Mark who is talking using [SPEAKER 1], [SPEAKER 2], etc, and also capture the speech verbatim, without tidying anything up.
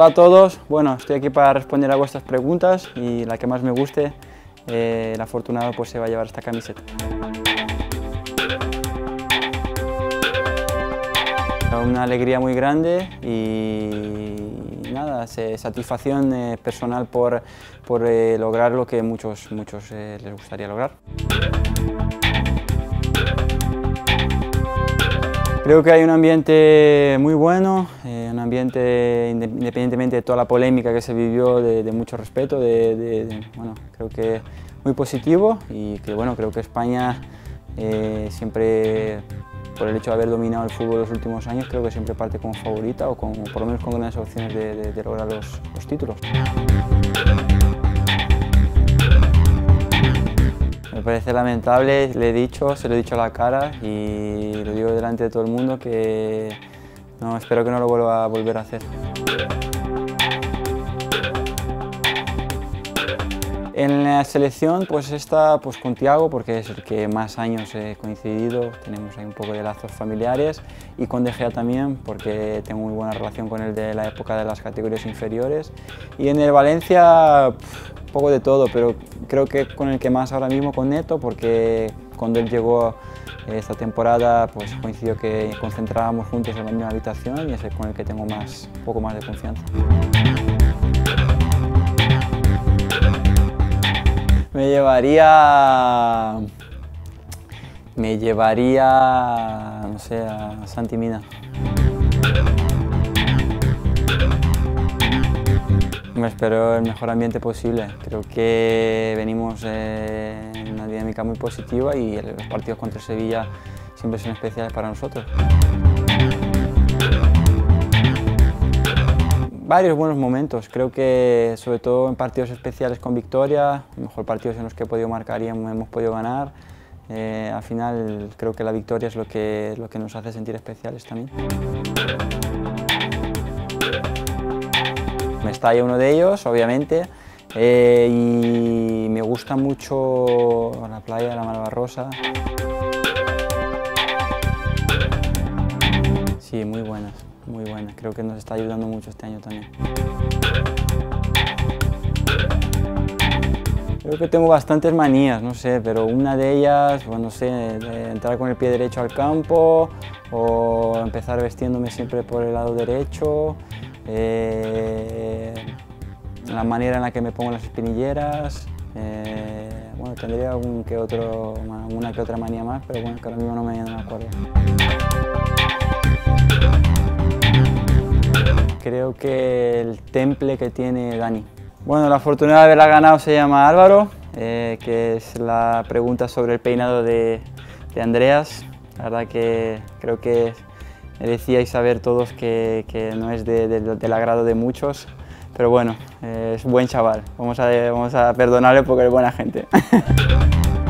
[SPEAKER 1] Hola a todos, bueno, estoy aquí para responder a vuestras preguntas y la que más me guste, eh, el afortunado pues se va a llevar esta camiseta. Una alegría muy grande y nada, satisfacción eh, personal por, por eh, lograr lo que muchos, muchos eh, les gustaría lograr. Creo que hay un ambiente muy bueno, eh, un ambiente independientemente de toda la polémica que se vivió, de, de mucho respeto, de, de, de, bueno, creo que muy positivo y que bueno, creo que España eh, siempre, por el hecho de haber dominado el fútbol los últimos años, creo que siempre parte como favorita o con, por lo menos con grandes opciones de, de, de lograr los, los títulos. Me parece lamentable, le he dicho, se lo he dicho a la cara y lo digo delante de todo el mundo que no, espero que no lo vuelva a volver a hacer. En la selección pues está pues, con Thiago porque es el que más años he coincidido, tenemos ahí un poco de lazos familiares, y con De Gea también porque tengo muy buena relación con él de la época de las categorías inferiores. Y en el Valencia un poco de todo, pero creo que con el que más ahora mismo con Neto, porque cuando él llegó esta temporada pues coincidió que concentrábamos juntos en la misma habitación y es el con el que tengo más, un poco más de confianza. Me llevaría, me llevaría, no sé, a Santi Mina. Me espero el mejor ambiente posible. Creo que venimos eh, en una dinámica muy positiva y los partidos contra Sevilla siempre son especiales para nosotros. Varios buenos momentos, creo que sobre todo en partidos especiales con victoria, mejor partidos en los que he podido marcar y hemos podido ganar. Eh, al final creo que la victoria es lo que, lo que nos hace sentir especiales también. Mestalla uno de ellos, obviamente, eh, y me gusta mucho la playa de la Malvarrosa. Sí, muy buenas. Muy buena, creo que nos está ayudando mucho este año también. Creo que tengo bastantes manías, no sé, pero una de ellas, pues no sé, de entrar con el pie derecho al campo o empezar vestiéndome siempre por el lado derecho, eh, la manera en la que me pongo las espinilleras, eh, bueno, tendría algún que otro, una que otra manía más, pero bueno, que ahora mismo no me, no me acuerdo. Creo que el temple que tiene Dani. Bueno, la fortuna de haberla ganado se llama Álvaro, eh, que es la pregunta sobre el peinado de, de Andreas. La verdad que creo que merecíais saber todos que, que no es de, de, del agrado de muchos, pero bueno, eh, es buen chaval. Vamos a, vamos a perdonarle porque es buena gente.